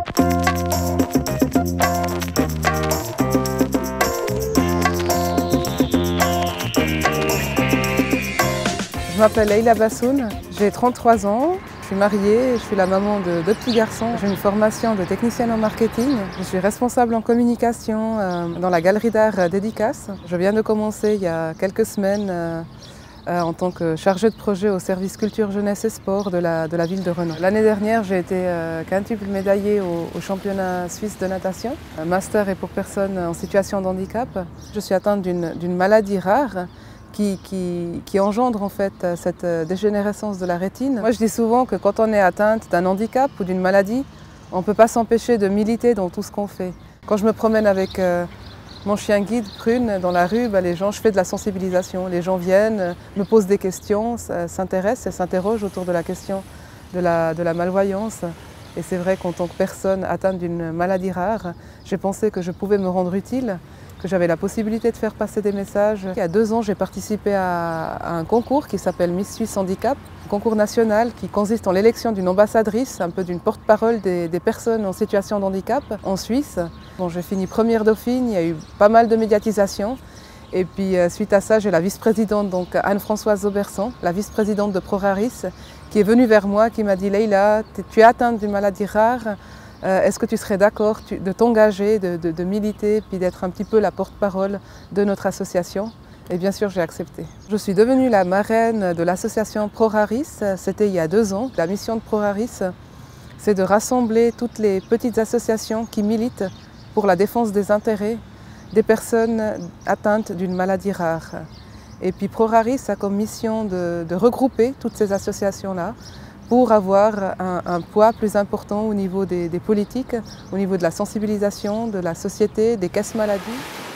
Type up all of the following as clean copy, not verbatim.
Je m'appelle Leïla Bahsoun, j'ai 33 ans, je suis mariée, je suis la maman de 2 petits garçons. J'ai une formation de technicienne en marketing, je suis responsable en communication dans la galerie d'art Dédicace. Je viens de commencer il y a quelques semaines en tant que chargée de projet au service culture, jeunesse et sport de la ville de Renan. L'année dernière, j'ai été quintuple médaillée au championnat suisse de natation. Un master est pour personnes en situation de handicap. Je suis atteinte d'une maladie rare qui engendre en fait cette dégénérescence de la rétine. Moi je dis souvent que quand on est atteinte d'un handicap ou d'une maladie, on ne peut pas s'empêcher de militer dans tout ce qu'on fait. Quand je me promène avec mon chien guide Prune dans la rue, je fais de la sensibilisation. Les gens viennent, me posent des questions, s'intéressent et s'interrogent autour de la question de la malvoyance. Et c'est vrai qu'en tant que personne atteinte d'une maladie rare, j'ai pensé que je pouvais me rendre utile, que j'avais la possibilité de faire passer des messages. Il y a 2 ans, j'ai participé à un concours qui s'appelle Miss Suisse Handicap, un concours national qui consiste en l'élection d'une ambassadrice, un peu d'une porte-parole des personnes en situation de handicap en Suisse. Bon, j'ai fini première dauphine, il y a eu pas mal de médiatisation. Et puis suite à ça, j'ai la vice-présidente, donc Anne-Françoise Aubersan, la vice-présidente de ProRaris, qui est venue vers moi, qui m'a dit « Leïla, tu es atteinte d'une maladie rare, est-ce que tu serais d'accord de t'engager, de militer, puis d'être un petit peu la porte-parole de notre association ?» Et bien sûr, j'ai accepté. Je suis devenue la marraine de l'association ProRaris, c'était il y a 2 ans. La mission de ProRaris, c'est de rassembler toutes les petites associations qui militent pour la défense des intérêts des personnes atteintes d'une maladie rare. Et puis ProRaris a comme mission de regrouper toutes ces associations-là pour avoir un poids plus important au niveau des politiques, au niveau de la sensibilisation, de la société, des caisses maladies.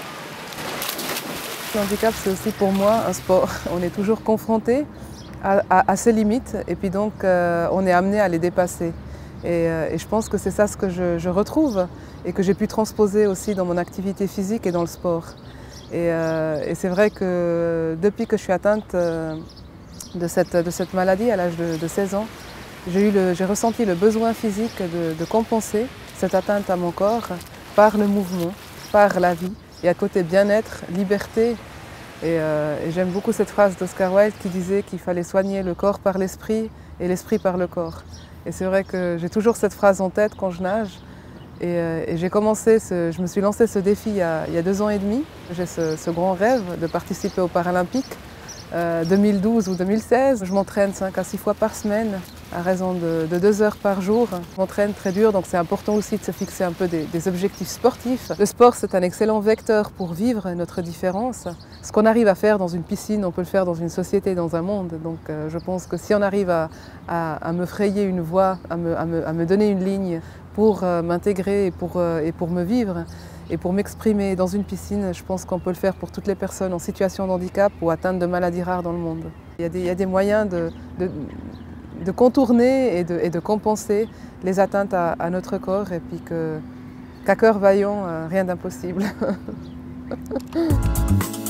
Le handicap, c'est aussi pour moi un sport. On est toujours confronté à ses limites et puis donc on est amené à les dépasser. Et je pense que c'est ça ce que je retrouve et que j'ai pu transposer aussi dans mon activité physique et dans le sport. Et c'est vrai que depuis que je suis atteinte de cette maladie à l'âge de 16 ans, j'ai ressenti le besoin physique de compenser cette atteinte à mon corps par le mouvement, par la vie, et à côté bien-être, liberté. Et j'aime beaucoup cette phrase d'Oscar Wilde qui disait qu'il fallait soigner le corps par l'esprit et l'esprit par le corps. Et c'est vrai que j'ai toujours cette phrase en tête quand je nage. Et je me suis lancé ce défi il y a 2 ans et demi. J'ai ce grand rêve de participer aux Paralympiques 2012 ou 2016. Je m'entraîne 5 à 6 fois par semaine à raison de 2 heures par jour. Je m'entraîne très dur, donc c'est important aussi de se fixer un peu des objectifs sportifs. Le sport, c'est un excellent vecteur pour vivre notre différence. Ce qu'on arrive à faire dans une piscine, on peut le faire dans une société, dans un monde. Donc je pense que si on arrive à me frayer une voie, à me donner une ligne pour m'intégrer et pour me vivre et pour m'exprimer dans une piscine, je pense qu'on peut le faire pour toutes les personnes en situation de handicap ou atteintes de maladies rares dans le monde. Il y a des moyens de contourner et de compenser les atteintes à notre corps et puis qu'à cœur vaillant, rien d'impossible.